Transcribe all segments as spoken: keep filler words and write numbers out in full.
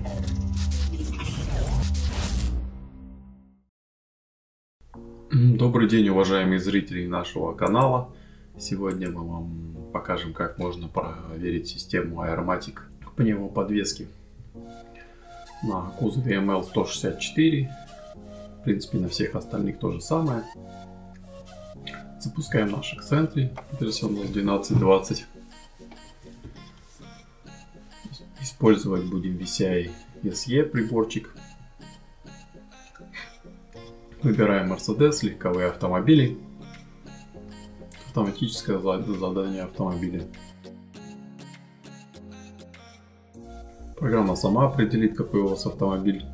Добрый день, уважаемые зрители нашего канала. Сегодня мы вам покажем, как можно проверить систему Airmatic пневмоподвески на кузове эм эл сто шестьдесят четыре. В принципе, на всех остальных то же самое. Запускаем наш Xentry, версия у нас двенадцать двадцать. Использовать будем ви си ай эс и приборчик. Выбираем Mercedes, легковые автомобили, автоматическое задание автомобиля. Программа сама определит, какой у вас автомобиль.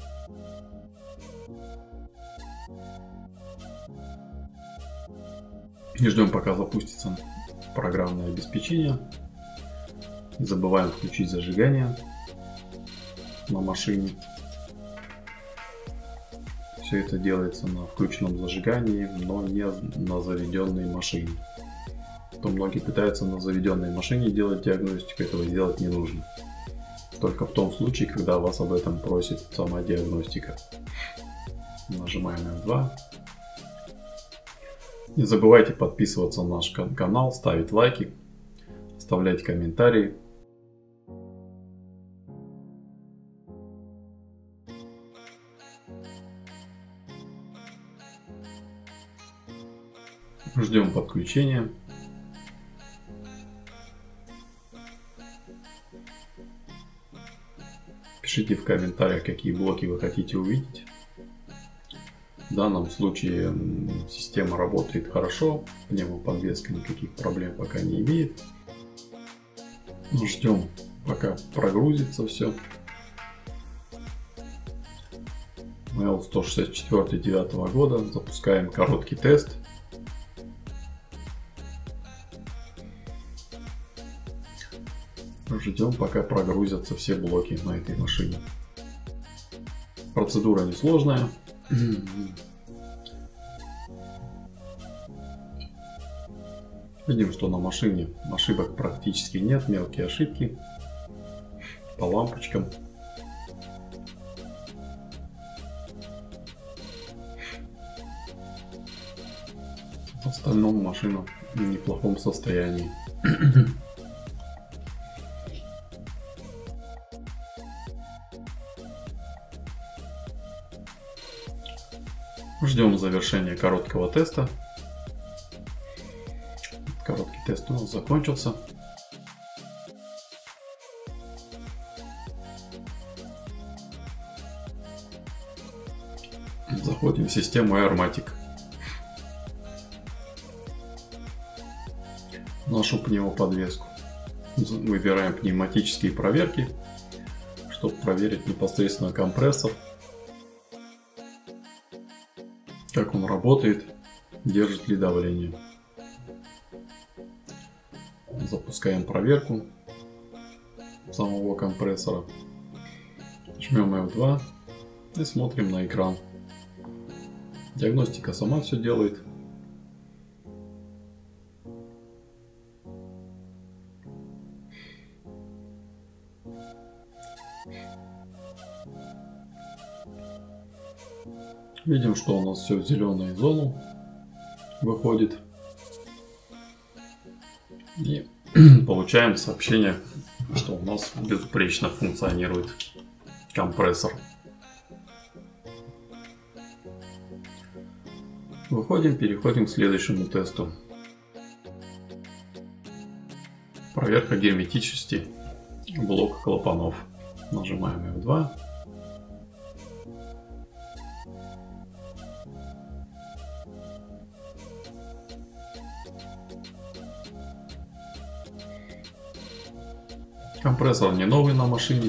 И ждем, пока запустится программное обеспечение. Не забываем включить зажигание на машине. Все это делается на включенном зажигании, но не на заведенной машине. То многие пытаются на заведенной машине делать диагностику, этого делать не нужно. Только в том случае, когда вас об этом просит сама диагностика. Нажимаем эф два. Не забывайте подписываться на наш канал, ставить лайки, оставлять комментарии. Ждем подключения. Пишите в комментариях, какие блоки вы хотите увидеть. В данном случае система работает хорошо, пневмоподвеска никаких проблем пока не имеет. Ждем, пока прогрузится все. эм эл сто шестьдесят четыре две тысячи девятого года. Запускаем короткий тест. Ждем, пока прогрузятся все блоки на этой машине. Процедура несложная. Видим, что на машине ошибок практически нет, мелкие ошибки по лампочкам. В остальном машина в неплохом состоянии. Ждем завершения короткого теста. Короткий тест у нас закончился. Заходим в систему Airmatic. Нашу пневмоподвеску. Выбираем пневматические проверки, чтобы проверить непосредственно компрессор. Как он работает, держит ли давление. Запускаем проверку самого компрессора. Жмем эф два и смотрим на экран. Диагностика сама все делает. Видим, что у нас все в зеленую зону выходит. И получаем сообщение, что у нас безупречно функционирует компрессор. Выходим, переходим к следующему тесту. Проверка герметичности блока клапанов. Нажимаем эф два. Компрессор не новый на машине,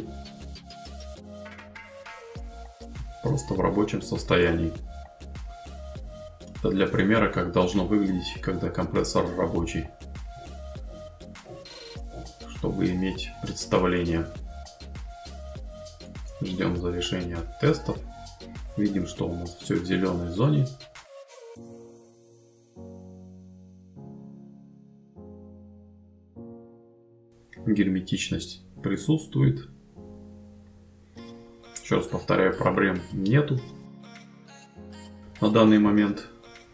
просто в рабочем состоянии. Это для примера, как должно выглядеть, когда компрессор рабочий, чтобы иметь представление. Ждем завершения тестов. Видим, что у нас все в зеленой зоне. Герметичность присутствует. Еще раз повторяю, проблем нету на данный момент.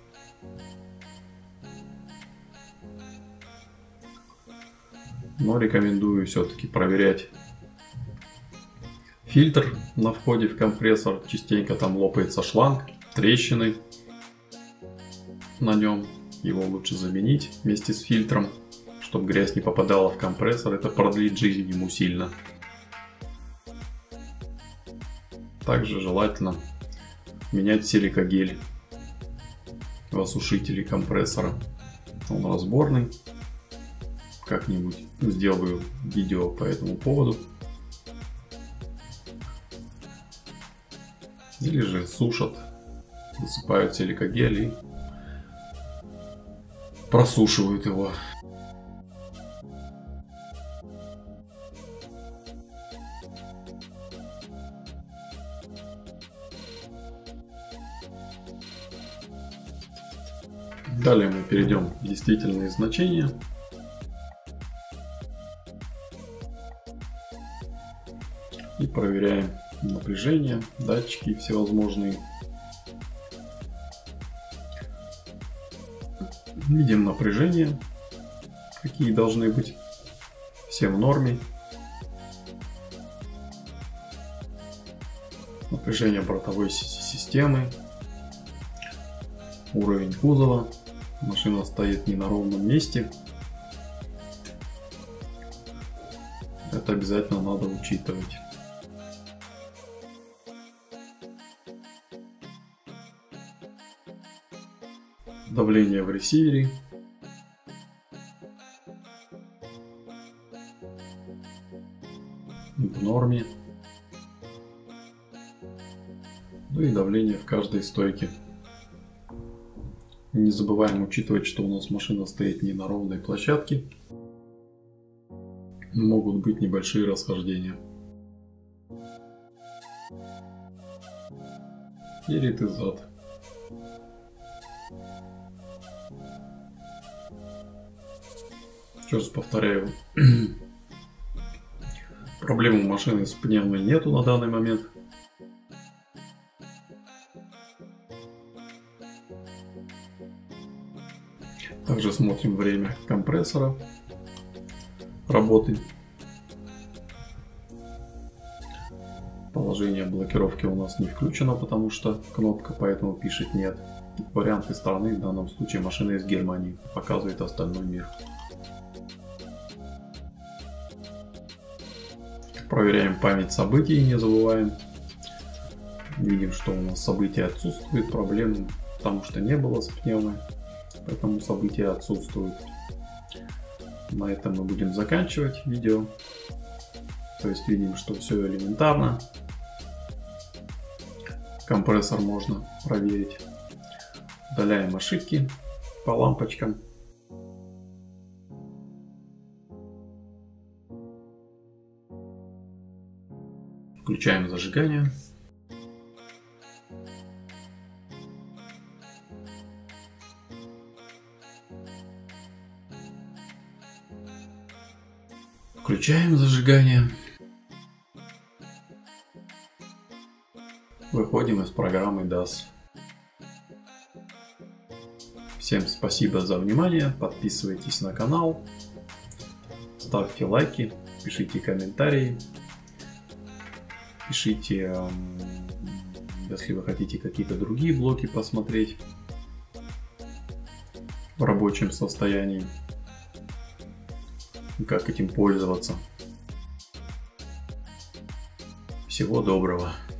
Но рекомендую все-таки проверять фильтр на входе в компрессор. Частенько там лопается шланг, трещины на нем. Его лучше заменить вместе с фильтром, чтобы грязь не попадала в компрессор. Это продлит жизнь ему сильно. Также желательно менять силикагель в осушителе компрессора. Он разборный. Как-нибудь сделаю видео по этому поводу. Или же сушат, высыпают силикагель и просушивают его. Далее мы перейдем в действительные значения. И проверяем напряжение, датчики всевозможные. Видим напряжение, какие должны быть, все в норме. Напряжение бортовой системы, уровень кузова. Машина стоит не на ровном месте. Это обязательно надо учитывать. Давление в ресивере. В норме. Ну и давление в каждой стойке. Не забываем учитывать, что у нас машина стоит не на ровной площадке. Могут быть небольшие расхождения. Перед и зад. Еще раз повторяю, проблем у машины с пневмой нету на данный момент. Также смотрим время компрессора работы. Положение блокировки у нас не включено, потому что кнопка, поэтому пишет нет. Варианты страны, в данном случае машина из Германии, показывает остальной мир. Проверяем память событий, не забываем. Видим, что у нас события отсутствуют, проблем потому что не было с пневмой, поэтому события отсутствуют. На этом мы будем заканчивать видео. То есть видим, что все элементарно. Компрессор можно проверить. Удаляем ошибки по лампочкам. Включаем зажигание. Включаем зажигание. Выходим из программы дас. Всем спасибо за внимание. Подписывайтесь на канал. Ставьте лайки. Пишите комментарии. Пишите, если вы хотите какие-то другие блоки посмотреть в рабочем состоянии. Как этим пользоваться. Всего доброго.